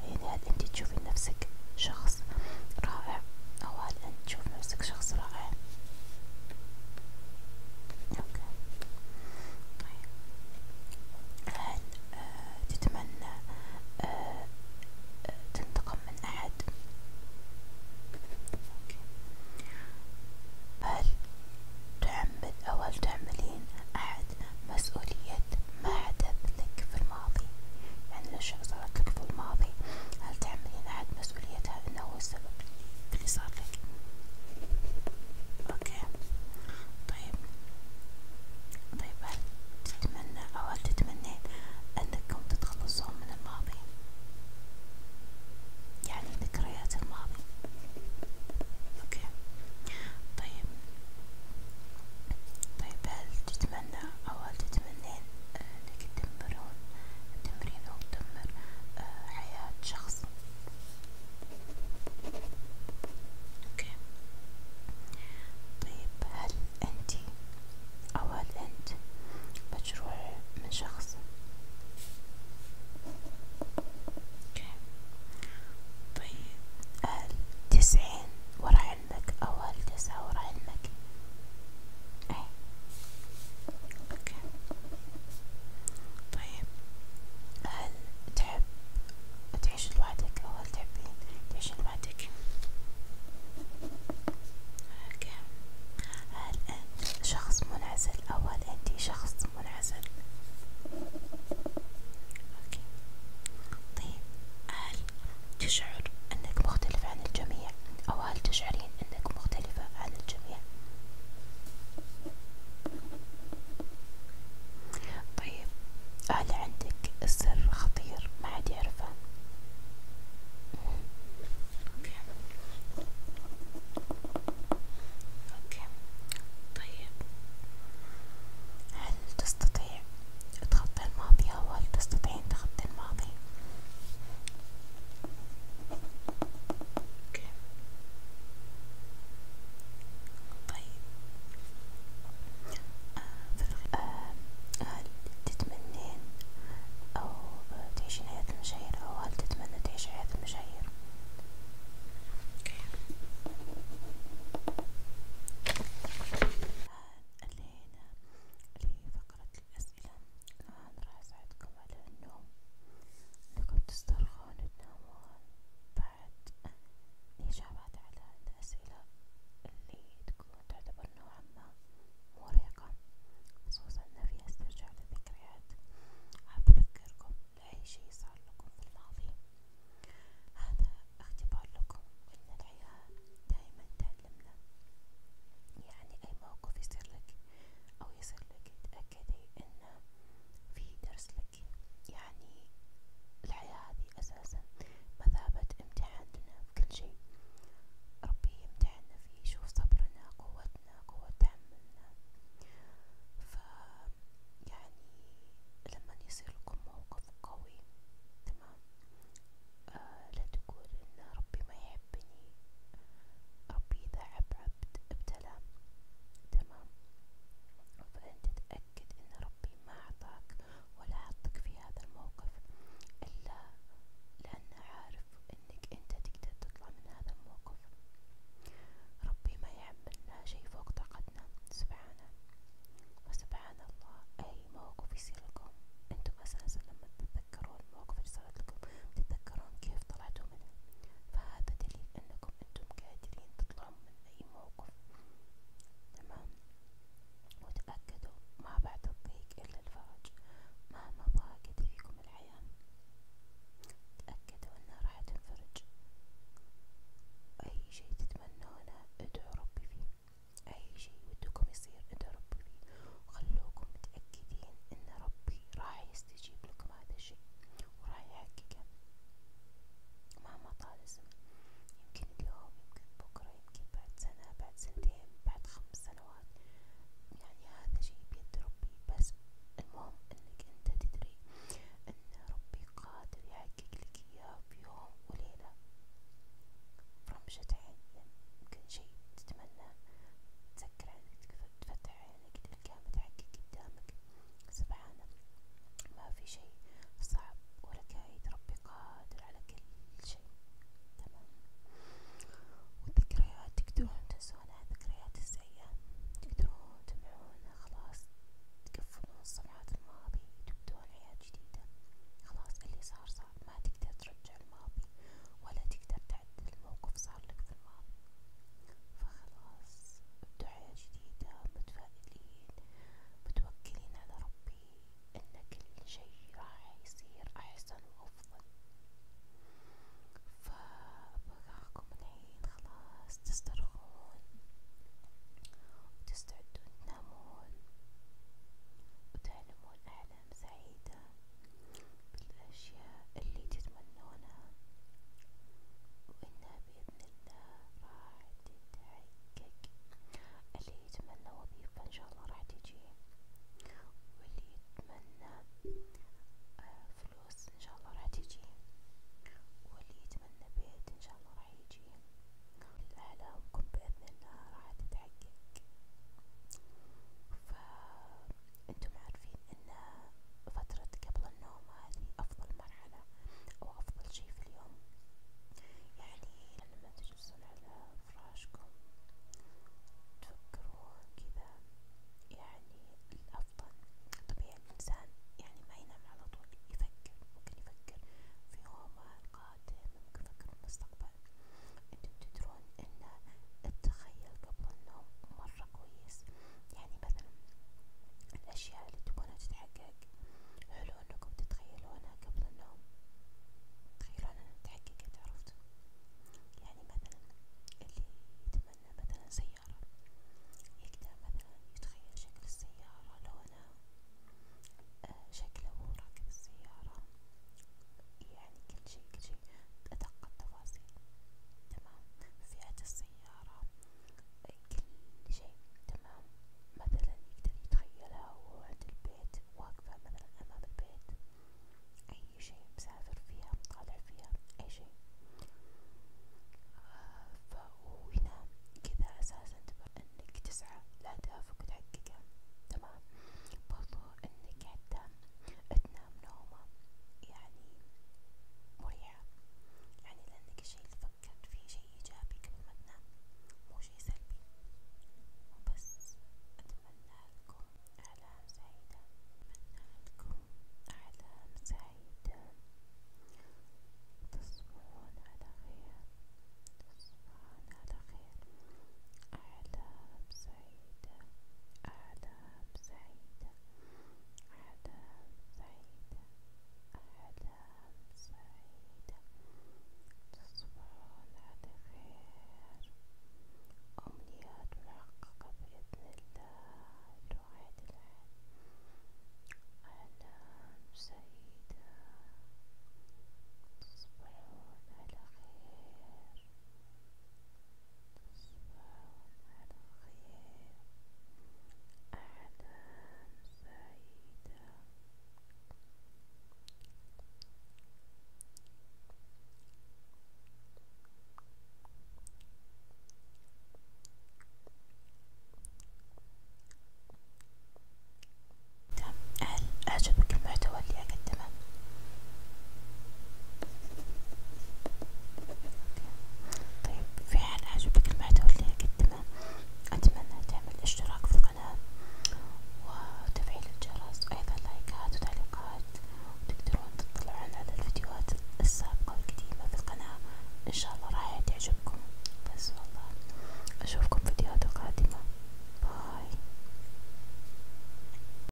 يعني هل انت تشوفين نفسك شخص رائع، او هل انت تشوف نفسك شخص رائع؟ اوكي. طيب هل تتمنى تنتقم من احد؟ اوكي. هل تحمل او هل تحملين احد مسؤولية ما حدث لك في الماضي؟ يعني الاشياء صارت لك في الماضي، هل تحملين احد مسؤوليتها انه هو السبب اللي صار لك؟ اوكي. طيب هل تتمنى او هل تتمنين انكم تتخلصون من الماضي، يعني ذكريات الماضي؟ اوكي. طيب هل تتمنى او هل تتمنين انك تدمرين او تدمر حياة شخص؟ اوكي. طيب هل انت او هل انت مجروح من شخص؟ اوكي. طيب هل تسعين ورا حلمك او هل تسعى ورا حلمك؟ اي. اوكي. طيب هل تحب تعيش لوحدك او هل تحبين تعيشين لوحدك؟ اوكي. هل انت شخص منعزل او هل انت شخص منعزل؟ اوكي. طيب هل تشعر